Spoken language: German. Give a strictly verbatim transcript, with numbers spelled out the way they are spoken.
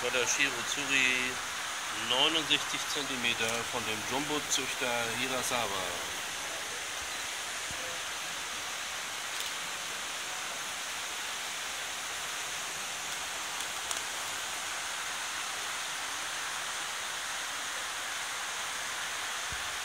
war der Shirozuri neunundsechzig Zentimeter von dem Jumbo-Züchter Hirasawa.